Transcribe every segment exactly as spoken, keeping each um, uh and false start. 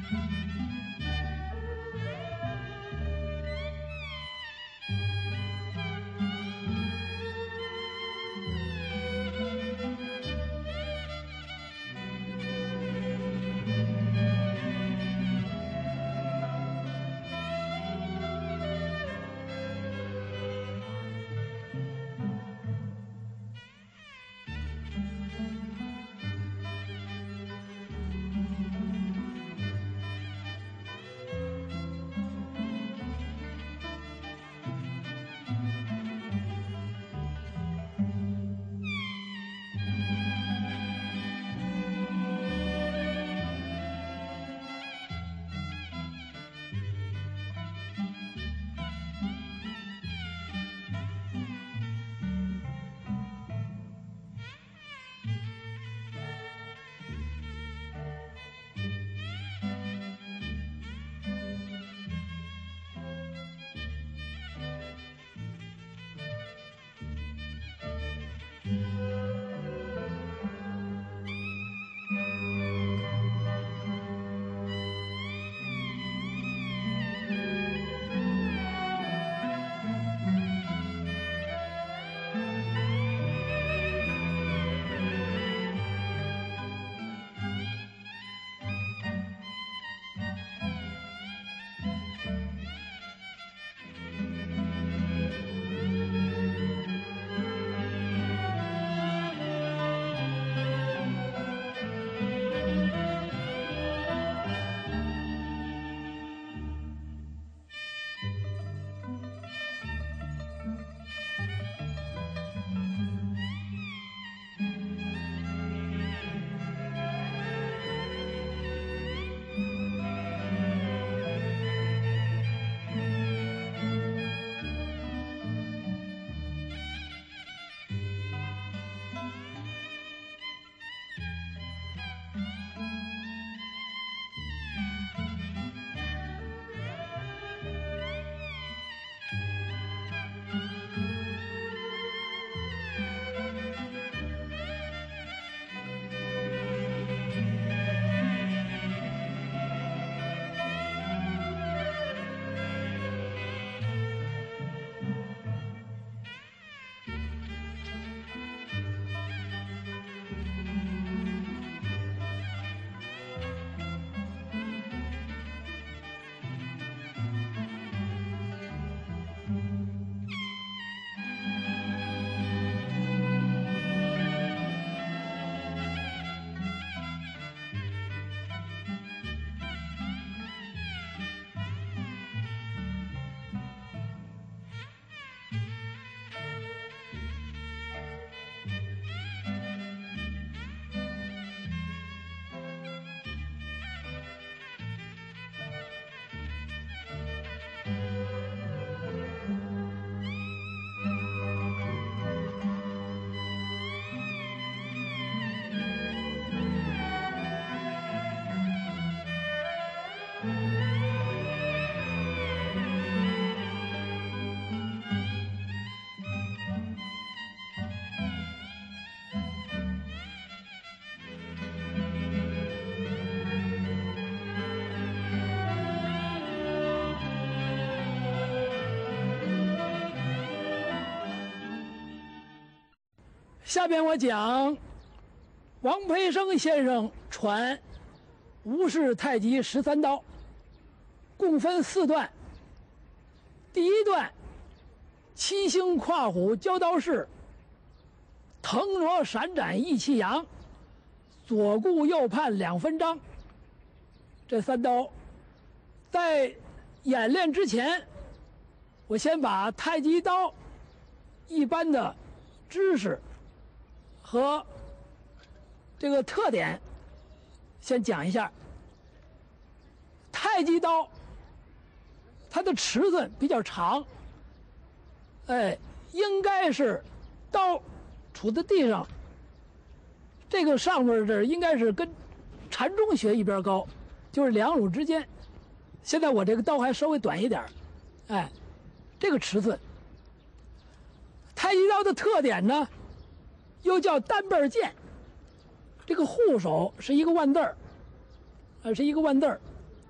下边我讲王培生先生传吴氏太极十三刀，共分四段。第一段，七星跨虎交刀式，腾挪闪展意气扬，左顾右盼两分张。这三刀，在演练之前，我先把太极刀一般的知识和这个特点先讲一下。太极刀它的尺寸比较长，哎，应该是刀杵在地上，这个上面这应该是跟禅中穴一边高，就是两乳之间。现在我这个刀还稍微短一点，哎，这个尺寸。太极刀的特点呢，又叫单背剑，这个护手是一个万字儿，呃，是一个万字儿，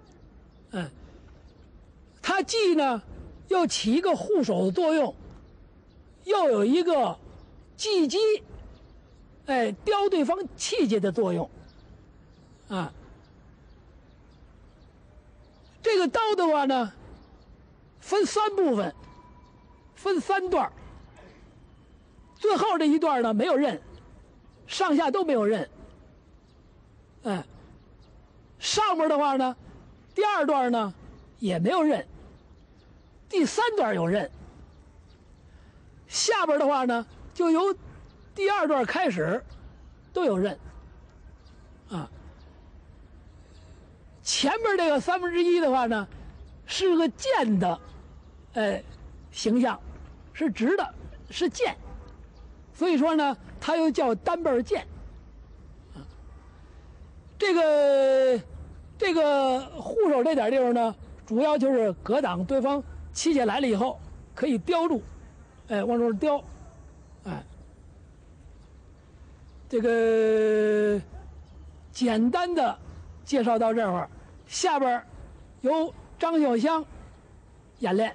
嗯，它既呢要起一个护手的作用，又有一个击击，哎，雕对方气节的作用，啊，这个刀的话呢，分三部分，分三段，最后这一段呢没有刃，上下都没有刃，哎，上面的话呢，第二段呢也没有刃，第三段有刃，下边的话呢就由第二段开始都有刃，啊，前面这个三分之一的话呢是个剑的，哎，形象是直的，是剑，所以说呢它又叫单背剑。这个这个护手这点地方呢，主要就是格挡对方器械来了以后可以雕住，哎，往这儿雕，哎，这个简单的介绍到这会儿，下边由张小香演练。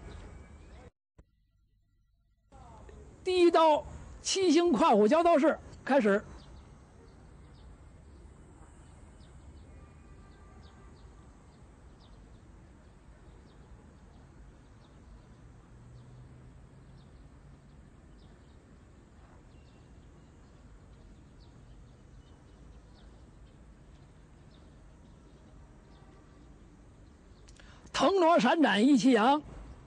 第一刀七星跨虎交刀式开始。腾挪闪展意气扬，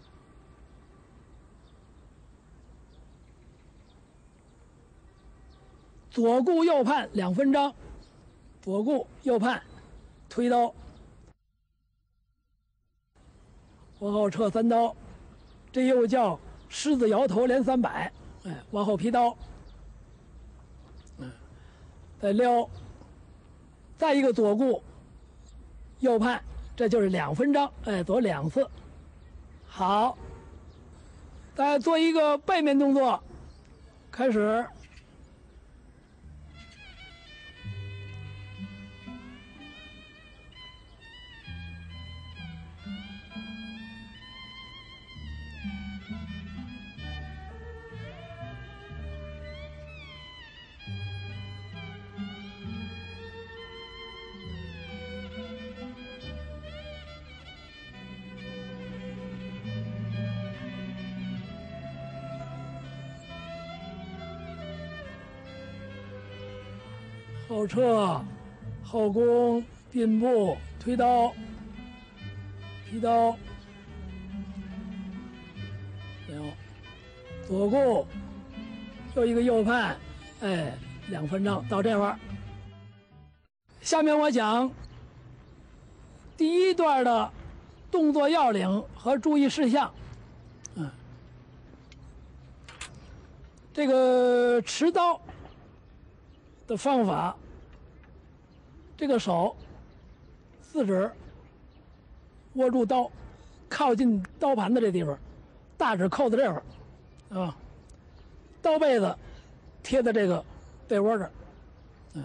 左顾右盼两分张，左顾右盼，推刀，往后撤三刀，这又叫狮子摇头连三摆，哎，往后劈刀，嗯，再撩，再一个左顾右盼。这就是两分张，哎，左两次。好，再做一个背面动作，开始。后撤，后弓，并步，推刀，劈刀，没有，左顾，又一个右盼，哎，两分张到这块儿。下面我讲第一段的动作要领和注意事项。嗯，这个持刀的方法，这个手四指握住刀，靠近刀盘的这地方，大指扣在这块儿，啊，刀背子贴在这个被窝这儿，嗯，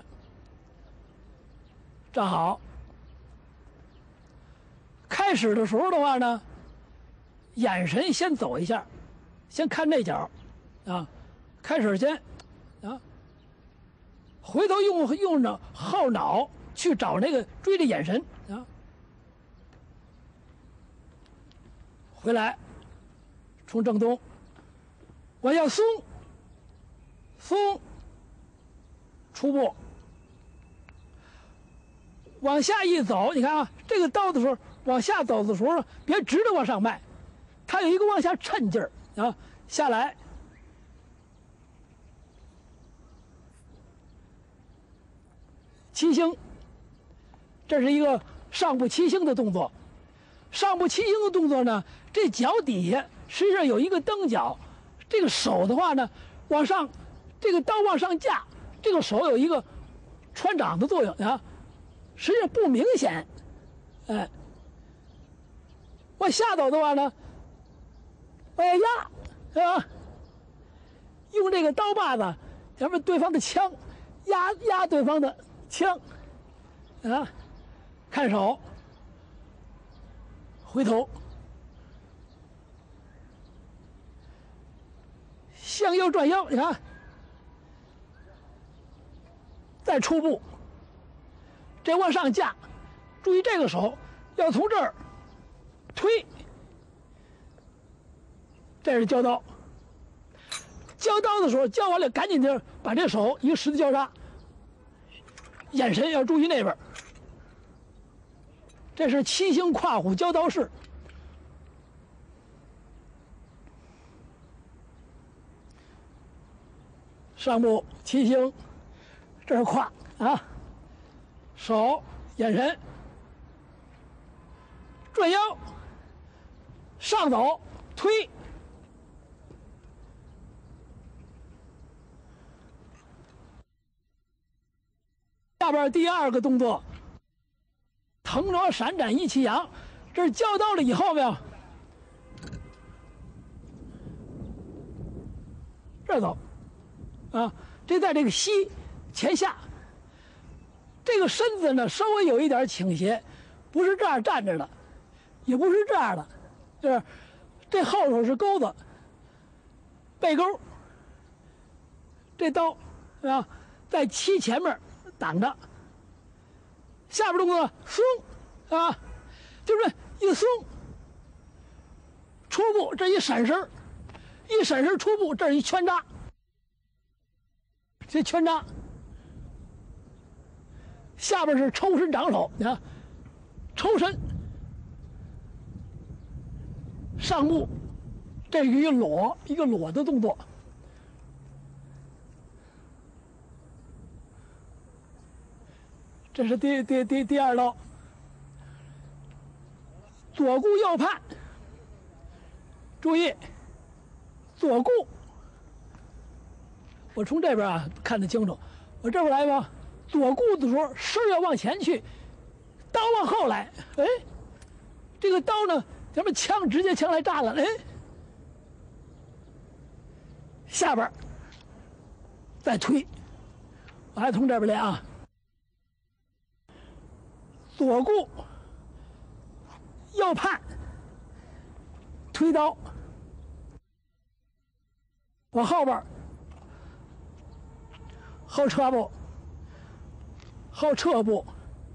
站好。开始的时候的话呢，眼神先走一下，先看这角，啊，开始先，啊。回头用用着后脑去找那个追着眼神啊，回来，冲正东，往下松，松，出步，往下一走，你看啊，这个刀的时候往下走的时候，别直着往上迈，它有一个往下抻劲儿啊，下来。七星，这是一个上步七星的动作。上步七星的动作呢，这脚底下实际上有一个蹬脚，这个手的话呢，往上，这个刀往上架，这个手有一个穿掌的作用啊，实际上不明显，哎，往下走的话呢，往下压，是吧？用这个刀把子，前面对方的枪，压压对方的枪，啊，看手， 回头，向右转腰，你看，再出步，这往上架，注意这个手要从这儿推，这是交刀。交刀的时候，交完了赶紧的把这手一个十字交叉，眼神要注意那边。这是七星跨虎交刀式。上步七星，这是胯啊，手眼神，转腰，上走推。下边第二个动作，腾挪闪展一起扬，这是交刀了以后没有？这儿走，啊，这在这个膝前下，这个身子呢稍微有一点倾斜，不是这样站着的，也不是这样的，就是这后头是钩子，背钩，这刀啊在膝前面挡着，下边动作松啊，就是一松，出步这一闪身，一闪身出步，这是一圈扎，这圈扎，下边是抽身掌手，你看，抽身，上步，这是一个裸一个裸的动作。这是第第第第二刀，左顾右盼，注意左顾，我从这边啊看得清楚，我这边来吧，左顾的时候身要往前去，刀往后来，哎，这个刀呢，咱们枪直接枪来扎了，哎，下边再推，我还从这边来啊。左顾，右盼，推刀，往后边，后撤步，后撤步，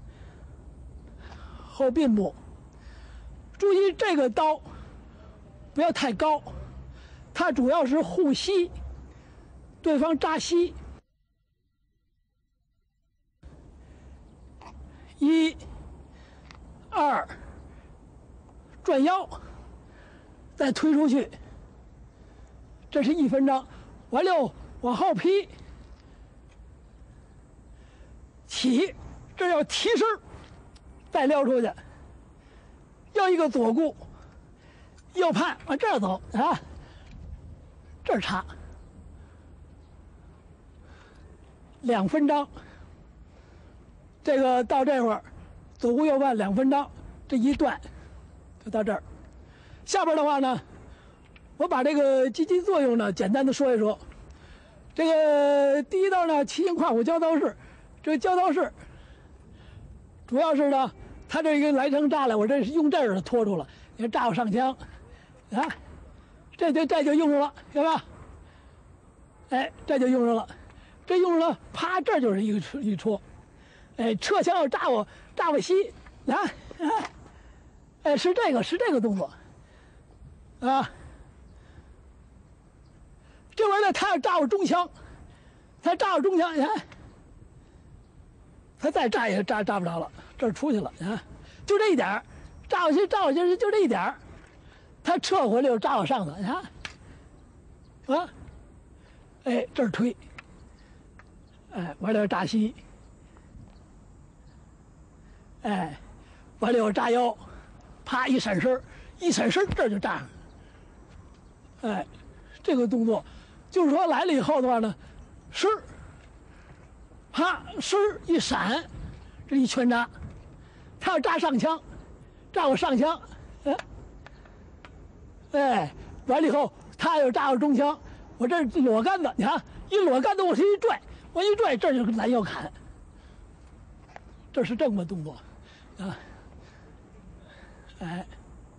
后并步。注意这个刀不要太高，它主要是护膝，对方扎膝。一。二，转腰，再推出去，这是一分章。完了往后劈，起，这要提身，再撩出去。要一个左顾，右盼，往这儿走啊，这儿插，两分章。这个到这会儿。左顾右盼两分章，这一段就到这儿。下边的话呢，我把这个积极作用呢简单的说一说。这个第一刀呢，七星跨虎交刀式，这个交刀式主要是呢，它这一个来成扎来，我这是用这儿拖住了，你看扎我上枪，啊，这就这就用上了，有没有？哎，这就用上了，这用上了，啪，这就是一个一戳。哎，撤枪要扎我，扎我膝，啊啊，哎，是这个，是这个动作，啊，这完了，他要扎我中枪，他扎我中枪，你看，他再扎也扎扎不着了，这儿出去了啊，就这一点儿，扎我膝，扎我膝，就这一点儿，他撤回来又扎我上头，你看，啊，哎，这儿推，哎，完了扎膝。哎，完了又扎腰，啪一闪身，一闪身这就扎上。哎，这个动作，就是说来了以后的话呢，身儿，啪身儿一闪，这一拳扎，他要扎上枪，扎我上枪，哎，哎，完了以后他要扎我中枪，我这裸杆子，你看一裸杆子我是一拽，我一拽这就是拦腰砍，这是这么动作。啊，哎，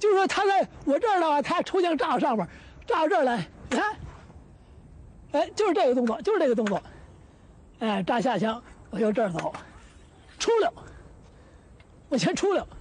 就是说他在我这儿的话，他抽枪炸到上面，炸到这儿来，你看，哎，就是这个动作，就是这个动作，哎，炸下枪，我由这儿走，出溜，我先出溜。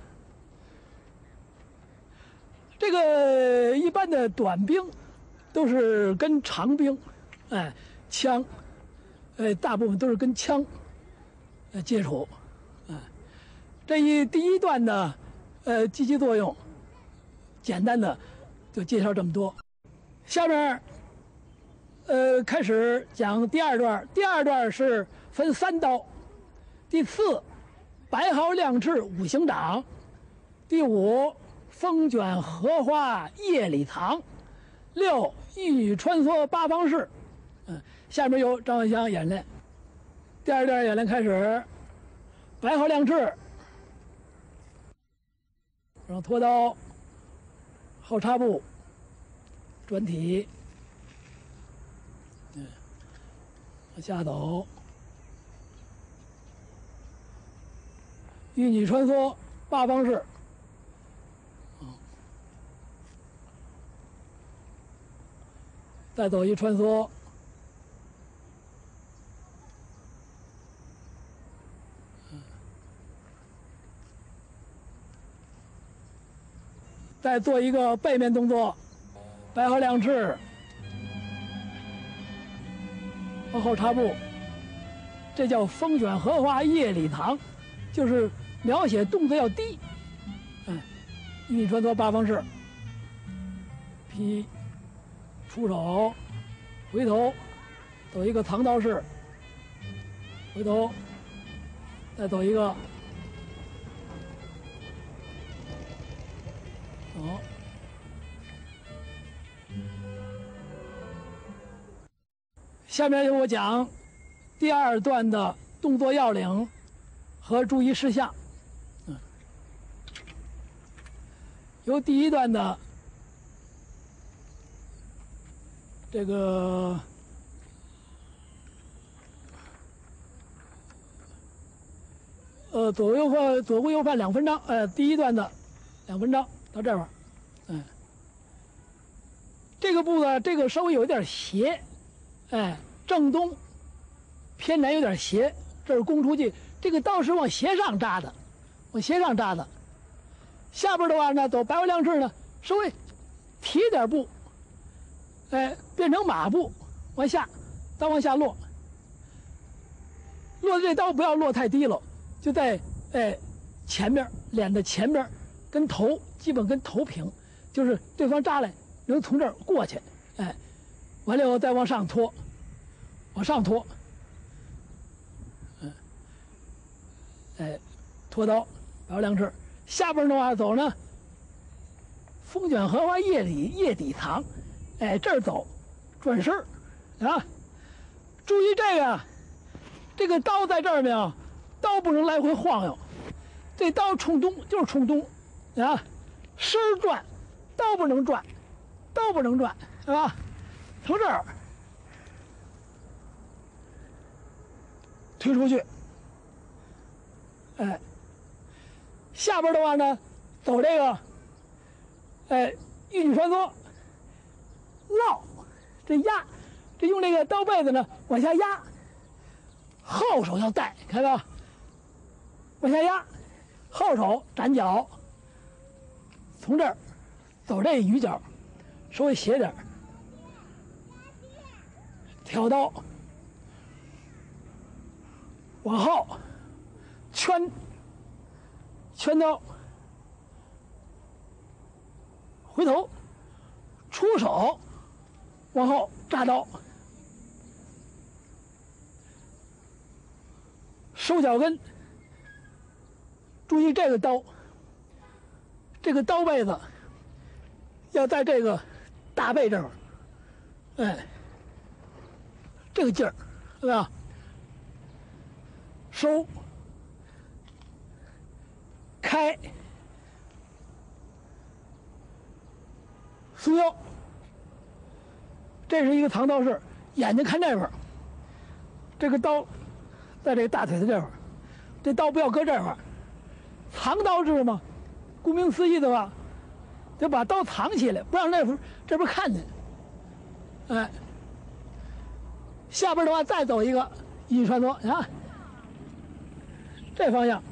这个一般的短兵都是跟长兵，哎，枪，哎，大部分都是跟枪，呃，接触，哎，这一第一段的，呃，积极作用，简单的就介绍这么多。下面，呃，开始讲第二段。第二段是分三刀：第四，白毫亮翅五行掌；第五，风卷荷花夜里藏，六一语穿梭八方式。嗯，下面由张万祥演练。第二段演练开始，白毫亮翅，然后拖刀，后插步，转体，嗯，往下走，一女穿梭八方式。再走一穿梭，再做一个背面动作，白毫亮翅，往后插步，这叫风卷荷花夜里藏，就是描写动作要低。嗯，一女穿梭八方式，劈。出手，回头，走一个藏刀式，回头，再走一个，走。下面由我讲第二段的动作要领和注意事项。嗯，由第一段的。这个呃左右换左顾右盼两分章，呃第一段的两分章到这会儿，嗯，这个步子这个稍微有点斜，哎，正东偏南有点斜，这是攻出去，这个刀是往斜上扎的，往斜上扎的。下边的话呢，走白毫亮翅呢，稍微提点步。哎，变成马步，往下，刀往下落，落的这刀不要落太低了，就在哎前面脸的前边，跟头基本跟头平，就是对方扎来能从这儿过去，哎，完了以后再往上拖，往上拖，嗯，哎，拖刀，白毫亮翅，下边的话走呢，风卷荷花夜里夜底藏。哎，这儿走，转身儿，啊，注意这个，这个刀在这儿没有？刀不能来回晃悠，这刀冲东就是冲东，啊，身儿转，刀不能转，刀不能转，是吧？从这儿推出去，哎，下边的话呢，走这个，哎，一举穿梭。落，这压，这用这个刀背子呢往下压，后手要带，看到？往下压，后手斩脚，从这儿走这鱼角，稍微斜点儿，挑刀，往后圈，圈刀，回头，出手。往后扎刀，收脚跟，注意这个刀，这个刀背子要在这个大背这儿，哎，这个劲儿，是吧？收，开，束腰。这是一个藏刀式，眼睛看这块儿，这个刀在这个大腿的这块儿，这刀不要搁这块儿。藏刀式嘛，顾名思义的话， 得把刀藏起来，不让那这边看见。哎，下边的话再走一个一穿梭啊，这方向。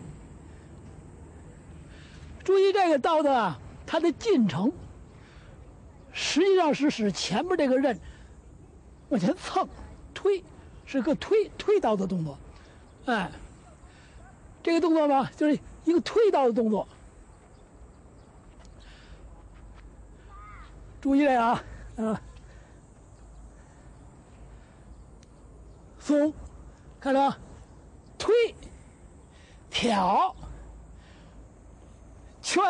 注意这个刀的啊，它的进程实际上是使前面这个刃往前蹭、推，是个推推刀的动作。哎，这个动作呢，就是一个推刀的动作。注意这个啊，啊，松，看着，推，挑，圈，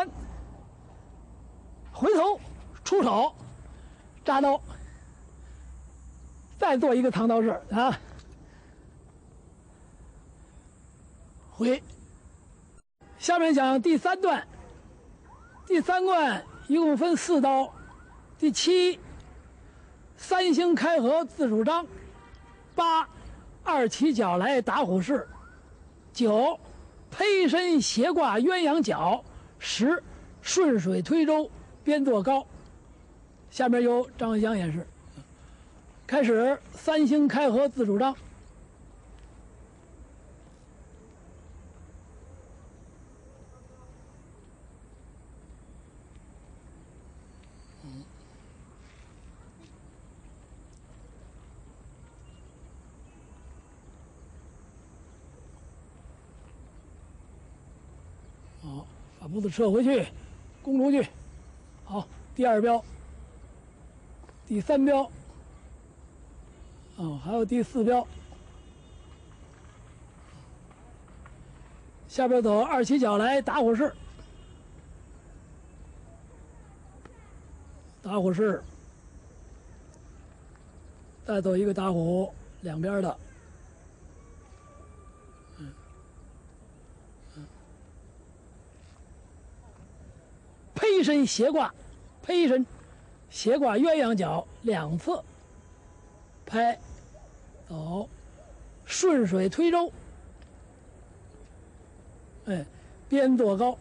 回头，出手，扎刀，再做一个藏刀式啊，回。下面讲第三段，第三段一共分四刀。第七，三星开合自主张；八，二起脚来打虎式；九，胚身斜挂鸳鸯脚；十，顺水推舟边做高。下面由张香演示。开始，三星开合自主张。好，把步子撤回去，弓出去。好，第二标，第三标，哦，还有第四标。下边走二起脚来打虎式，打虎式，再走一个打虎，两边的。胚身斜挂，胚身斜挂鸳鸯脚两次，拍，走，顺水推舟，哎，边做高，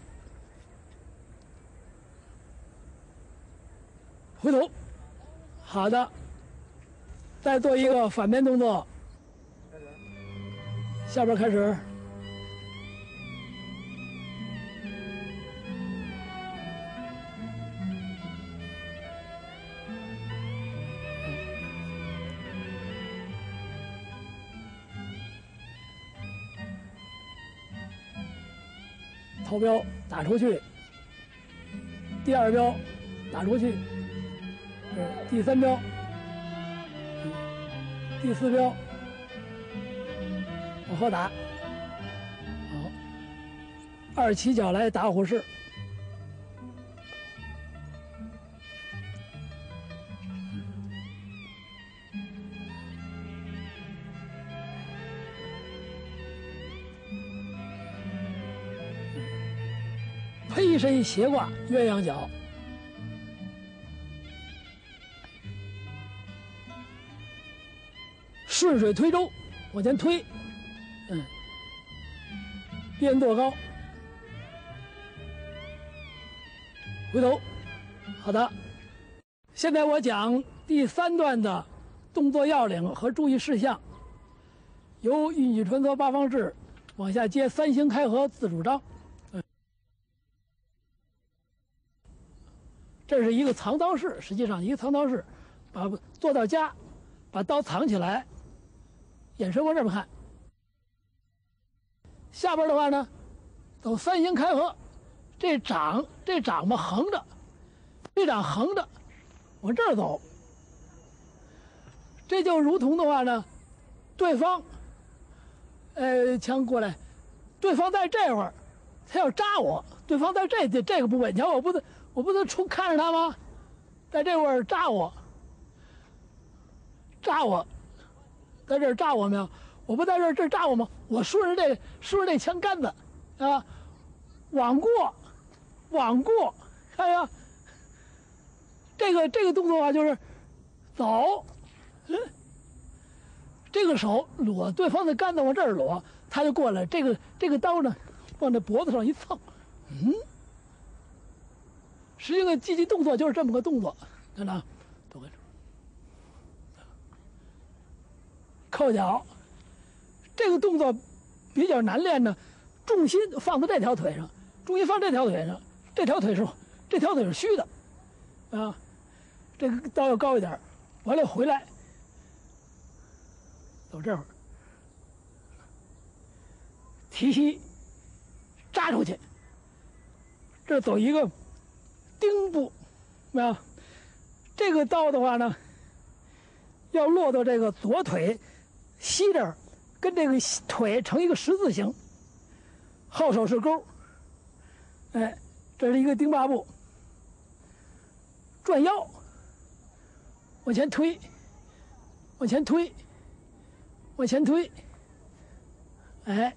回头，好的，再做一个反面动作，下边开始。头标打出去，第二标打出去，第三标，第四标往后打，好，二起脚来打虎式，胚身斜挂鸳鸯脚，顺水推舟往前推，嗯，边做高，回头，好的。现在我讲第三段的动作要领和注意事项，由运举穿梭八方式往下接三星开合自主张。这是一个藏刀式，实际上一个藏刀式，把做到家，把刀藏起来，眼神往这边看。下边的话呢，走三星开合，这掌这掌嘛横着，这掌横着，往这儿走。这就如同的话呢，对方，呃，枪过来，对方在这会儿，他要扎我，对方在这这这个部位，你瞧我不能。我不能冲看着他吗？在这块儿扎我，扎我，在这儿扎我没有？我不在这儿这儿扎我吗？我顺着这顺着这枪杆子，啊，往过，往过，看见？这个这个动作啊，就是走，嗯，这个手裸对方的杆子往这儿裸，他就过来，这个这个刀呢，往这脖子上一蹭，嗯。 实际上积极动作就是这么个动作，看到？都跟着。扣脚，这个动作比较难练呢，重心放在这条腿上，重心放这条腿上，这条腿是这条腿是虚的，啊，这个刀要高一点，完了回来，走这会儿，提膝扎出去，这走一个丁步，啊，这个刀的话呢，要落到这个左腿膝这儿，跟这个腿成一个十字形，后手是钩，哎，这是一个丁八步，转腰，往前推，往前推，往前推，哎，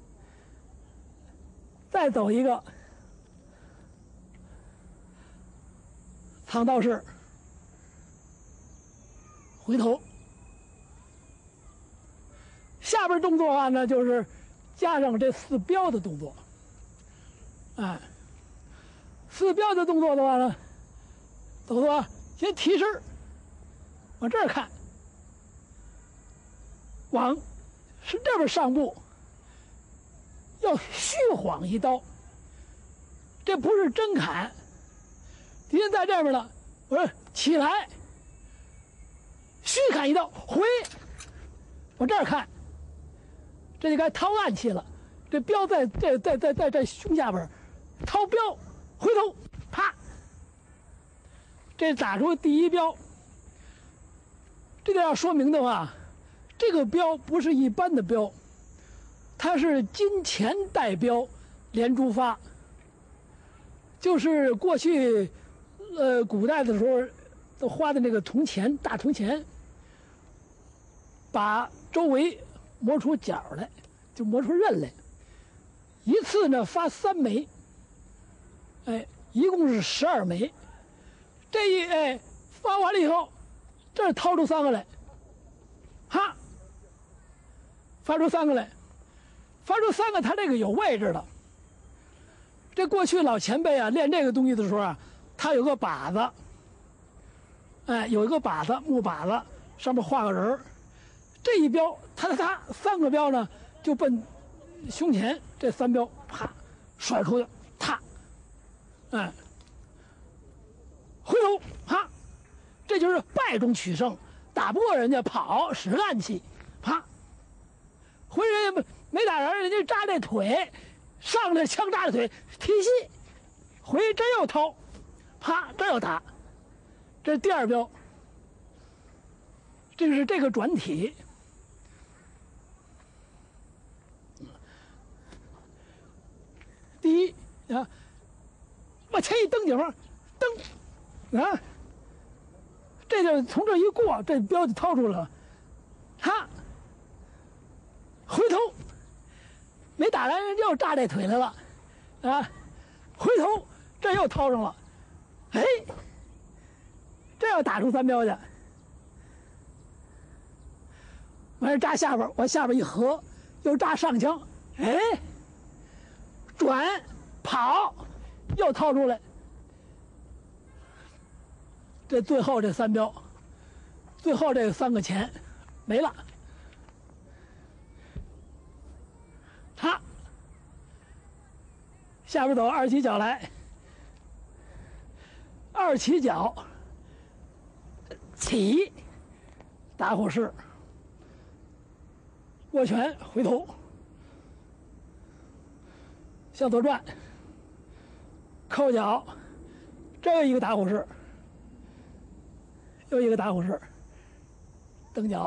再走一个藏刀式，回头。下边动作的话呢，就是加上这四标的动作，哎，四标的动作的话呢，走的话先提身，往这儿看，往是这边上步，要虚晃一刀，这不是真砍。敌人在这边了，我说起来，虚砍一刀，回，往这儿看。这就该掏暗器了，这镖在这在在在在胸下边，掏镖，回头，啪，这打出第一镖。这个要说明的话，这个镖不是一般的镖，它是金钱带镖连珠发，就是过去，呃，古代的时候都花的那个铜钱，大铜钱，把周围磨出角来，就磨出刃来。一次呢发三枚，哎，一共是十二枚。这一哎发完了以后，这儿掏出三个来，哈，发出三个来，发出三个，它这个有位置的。这过去老前辈啊练这个东西的时候啊，他有个靶子，哎，有一个靶子，木靶子，上面画个人儿。这一镖，他他三个镖呢，就奔胸前，这三镖啪甩出去，踏，哎，回头啪，这就是败中取胜，打不过人家跑使暗器，啪，回人家没打人，人家扎这腿，上来枪扎着腿，提膝，回真又掏，啪，这又打，这是第二镖，这是这个转体。第一啊，往前一蹬脚，蹬啊，这就从这一过，这镖就掏出来了，哈，回头没打来，人又扎这腿来了，啊，回头这又掏上了，哎，这要打出三镖去，完事扎下边，往下边一合，又扎上枪，哎。转跑，又掏出来，这最后这三镖，最后这三个钱没了。他下边走二起脚来，二起脚起，打虎式，握拳回头。向左转，扣脚，这又一个打虎式，又一个打虎式，蹬脚，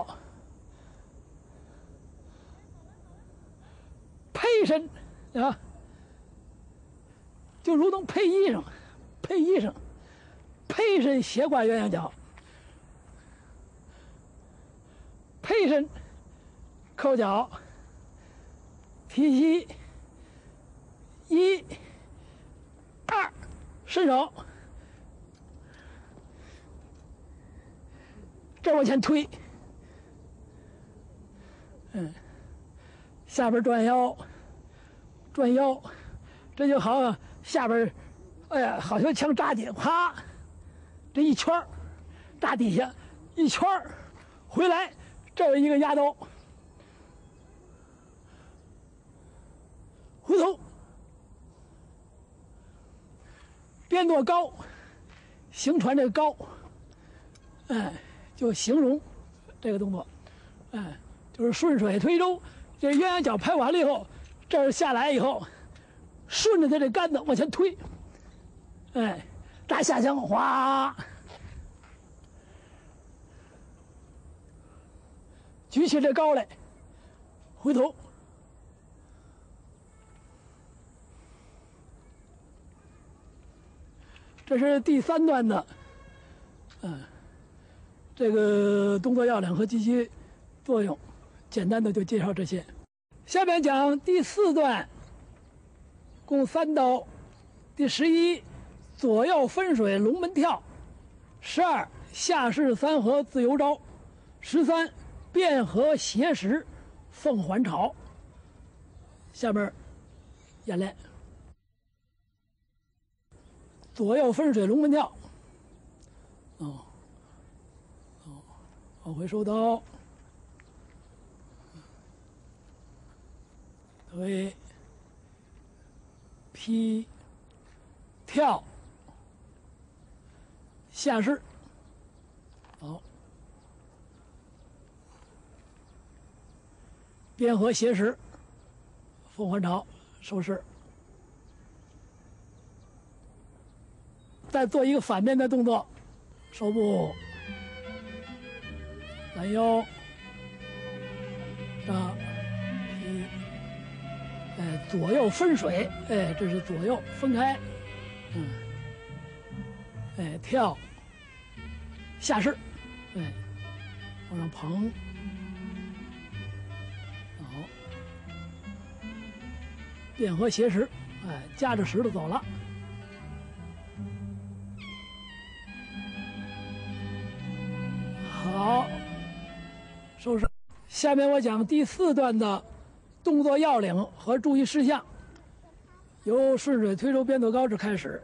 配身啊，就如同配衣裳，配衣裳，配身斜挂鸳鸯脚，配身，扣脚，提膝。一、二，伸手，这往前推，嗯，下边转腰，转腰，这就好像下边哎呀，好像枪扎底，啪，这一圈儿扎底下，一圈儿回来，这有一个压刀，回头边跺高，行船这个高，哎，就形容这个动作，哎，就是顺水推舟，这鸳鸯脚拍完了以后，这儿下来以后，顺着它这杆子往前推，哎，扎下枪，哗，举起这高来，回头，这是第三段的，嗯，这个动作要领和积极作用，简单的就介绍这些。下面讲第四段，共三刀。第十一，左右分水龙门跳；十二，下势三合自由招；十三，变合斜石凤还巢。下面演练。左右分水龙门跳，哦，哦，往回收刀，推，劈，跳，下势，好，边合斜石，凤还巢，收势。再做一个反面的动作，手部拦腰，扎劈，哎，左右分水，哎，这是左右分开，嗯，哎，跳，下势，哎，往上捧，好，变合斜石，哎，夹着石头走了。好，收拾。下面我讲第四段的动作要领和注意事项，由顺水推舟边跺高之开始。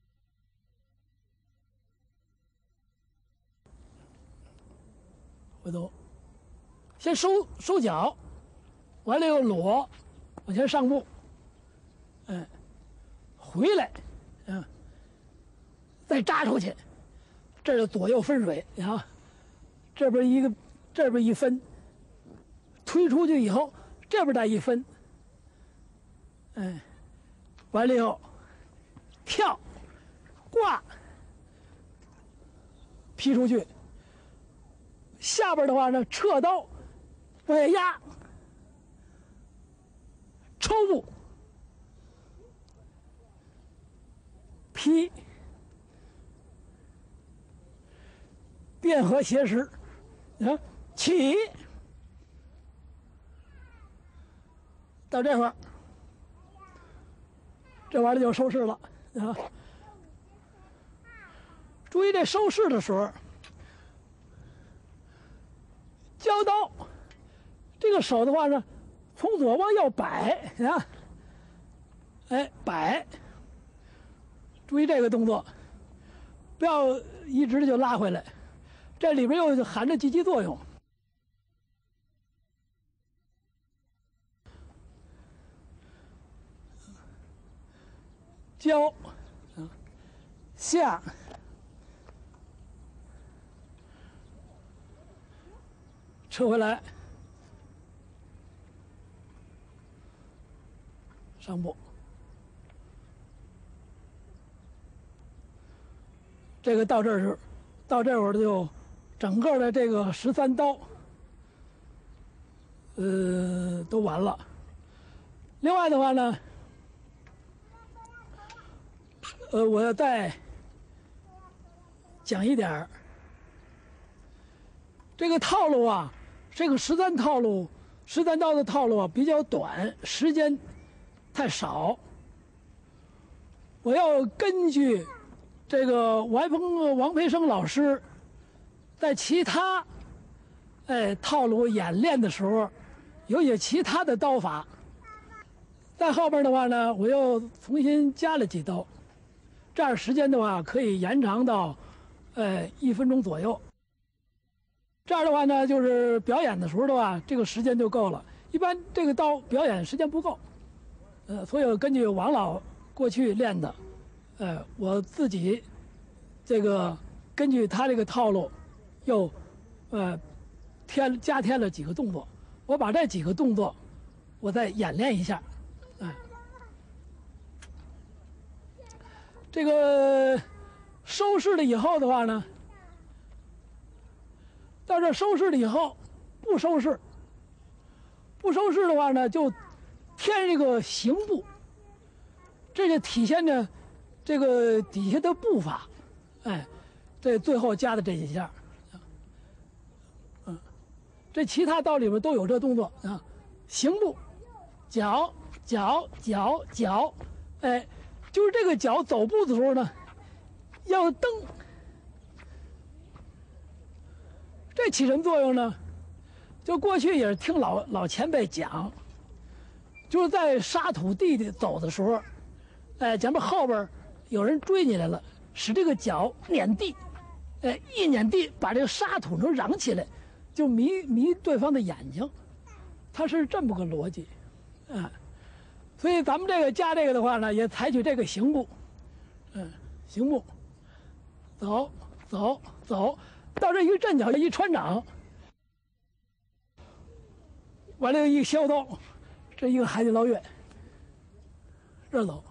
回头，先收收脚，完了又裸，往前上步，嗯，回来，嗯，再扎出去，这是左右分水啊。这边一个，这边一分，推出去以后，这边再一分，哎，完了以后，跳，挂，劈出去。下边的话呢，撤刀，往下压，抽步，劈，变合斜石。啊，起，到这会儿，这玩意儿就收势了啊！注意这收势的时候，交刀，这个手的话呢，从左往右摆啊，哎，摆，注意这个动作，不要一直就拉回来。这里边又含着积极作用，交，下，撤回来，上步，这个到这儿是，到这会儿就。整个的这个十三刀，呃，都完了。另外的话呢，呃，我要再讲一点儿，这个套路啊，这个十三套路，十三刀的套路啊比较短，时间太少。我要根据这个王鹏王培生老师。在其他，哎，套路演练的时候，有些其他的刀法。在后边的话呢，我又重新加了几刀， 这样时间的话可以延长到，呃一分钟左右。这样的话呢，就是表演的时候的话，这个时间就够了。一般这个刀表演时间不够，呃，所以根据王老过去练的，呃，我自己这个根据他这个套路，又呃添加添了几个动作。我把这几个动作，我再演练一下，哎。这个收势了以后的话呢，到这收势了以后，不收势，不收势的话呢，就添这个行步，这就体现着这个底下的步伐，哎，这最后加的这几下，嗯，这其他道里边都有这动作啊，行步，脚脚脚脚，哎。就是这个脚走步的时候呢，要蹬。这起什么作用呢？就过去也是听老老前辈讲，就是在沙土地里走的时候，哎，咱们后边有人追你来了，使这个脚碾地，哎，一碾地把这个沙土能扬起来，就迷迷对方的眼睛，它是这么个逻辑，啊。所以咱们这个加这个的话呢，也采取这个行步，嗯，行步，走走走，到这一阵脚一穿掌，完了一削刀，这一个海底捞月，这走，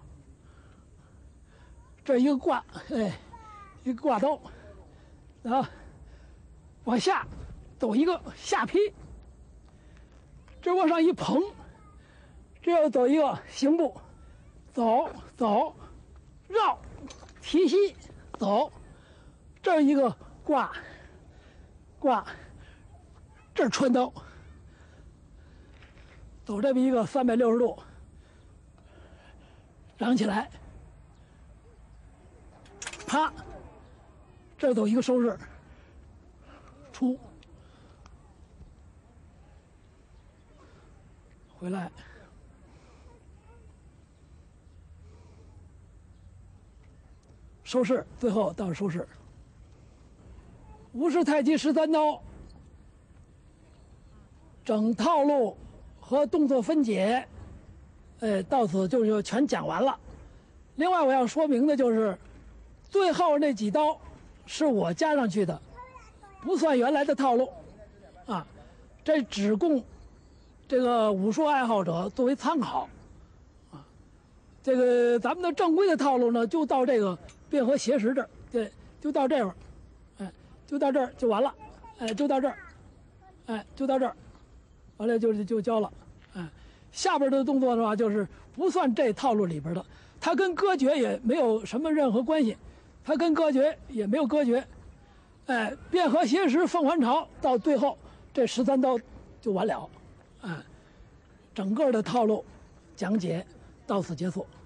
这一个挂，哎，一个挂刀，啊，往下走一个下劈，这往上一捧。这要走一个行步，走走，绕，提膝，走，这儿一个挂，挂，这儿穿刀，走这么一个三百六十度，扬起来，啪，这儿走一个收势，出，回来。收势，最后到收势。吴氏太极十三刀，整套路和动作分解，呃，到此就就全讲完了。另外我要说明的就是，最后那几刀是我加上去的，不算原来的套路，啊，这只供这个武术爱好者作为参考，啊，这个咱们的正规的套路呢，就到这个。卞和斜石这儿，对，就到这会儿，哎，就到这儿就完了，哎，就到这儿，哎，就到这儿，完了就就教了，哎，下边的动作的话就是不算这套路里边的，它跟歌诀也没有什么任何关系，它跟歌诀也没有歌诀，哎，卞和斜石凤还巢到最后这十三刀就完了，哎，整个的套路讲解到此结束。